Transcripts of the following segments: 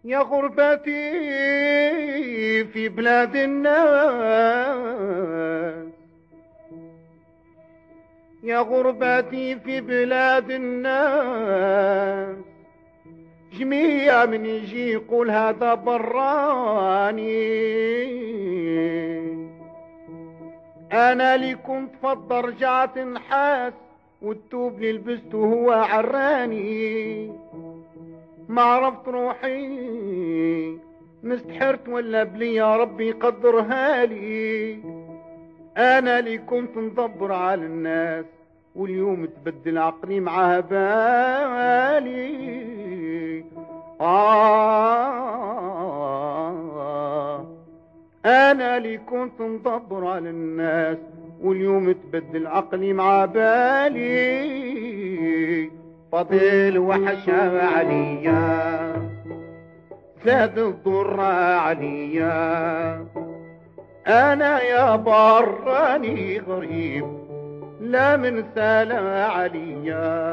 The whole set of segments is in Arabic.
يا غربتي في بلاد الناس، يا غربتي في بلاد الناس، جميع من يجي يقول هذا براني. انا اللي كنت فض رجعت نحاس، والتوب اللي لبسته هو عراني. ما عرفت روحي مستحرت ولا بلي يا ربي قدرها لي. انا اللي كنت ندبر على الناس، واليوم تبدل عقلي معها بالي. انا اللي كنت ندبر على الناس، واليوم تبدل عقلي مع بالي. فضيل وحشا عليا، زاد الضر عليا. انا يا براني غريب، لا من سلا عليا.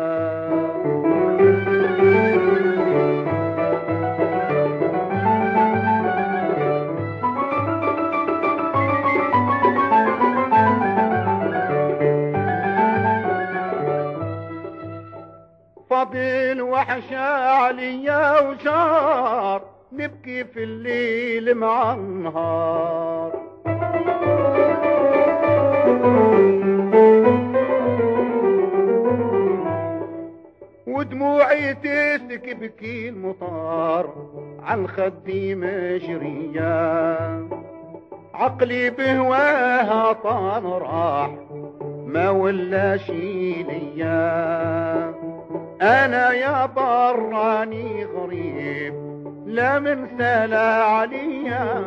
فضيل وحشا عليا وشار، نبكي في الليل مع النهار. ودموعي تبكي المطار عن خدي مجرية. عقلي بهواها طال راح، ما ولا شي ليا. انا يا براني غريب، لا من سلا عليا.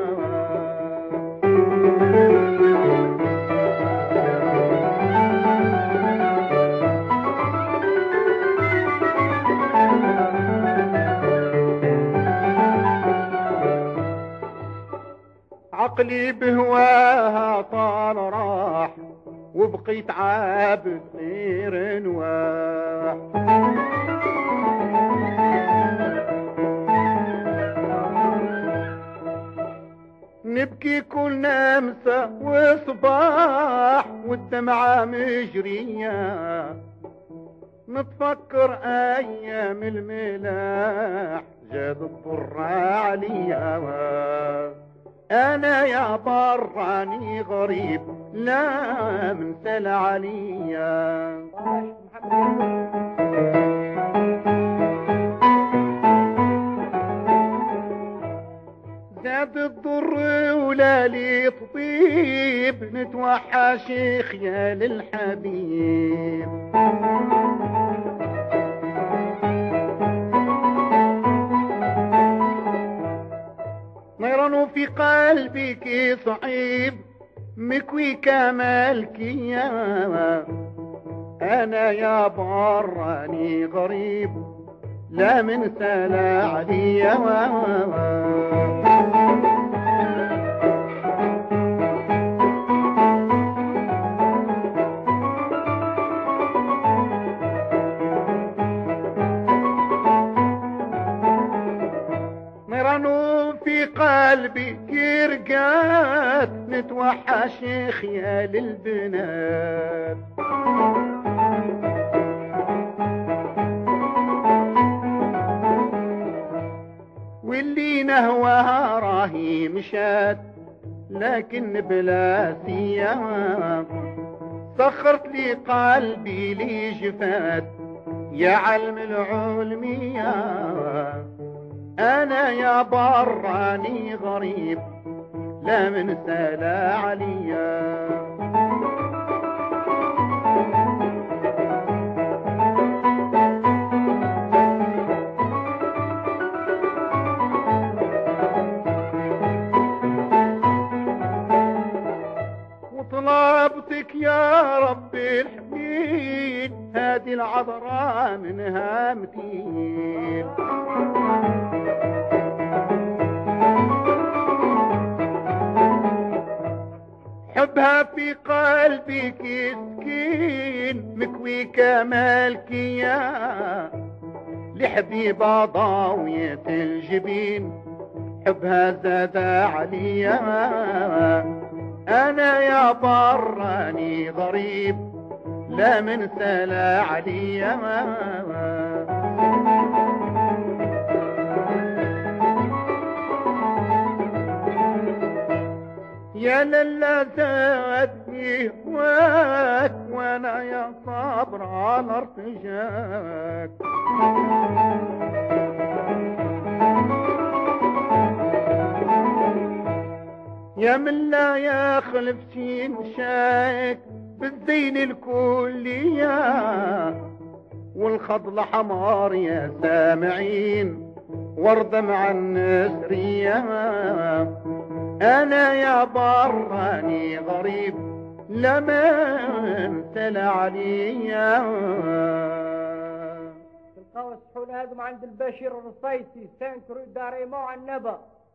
عقلي بهواها طال راح، وبقيت عابد غير نواح. نبكي كل نمسة وصباح، والدمعة مجرية. نتفكر ايام الملاح، جاد الضر عليا. انا يا براني غريب، لا من سل عليا. زاد الضر ولا لي طبيب، نتوحى شيخ يا للحبيب. نيران في قلبي كي صعيب، مكوي كمالك يا. انا يا براني غريب، لا من سلا عليا. نيرانو في قلبي كرقات، نتوحى شيخ يا للبنات. واللي نهواها راهي مشات، لكن بلا سيام. سخرت لي قلبي لي جفات، يا علم العلمية. انا يا براني غريب، لا من سلا عليا. وطلبتك يا ربي الحميد، هذه العذراء منها متين. حبها في قلبي كسكين، مكوي كمالك يا. لحبيبة ضاوية الجبين حبها زاد عليا. انا يا براني غريب لا من سلا عليا. يا للا زادني هواك وانا يا صابر على ارتجاك. يا من لا يخلف شي مشاك بالزين الكلية والخضل حمار يا سامعين ورد مع النسرية. انا يا براني غريب لمن تلا عليا. تلقاو السحول هذم عند البشير الرصيسي سانكرو داريمو عنبا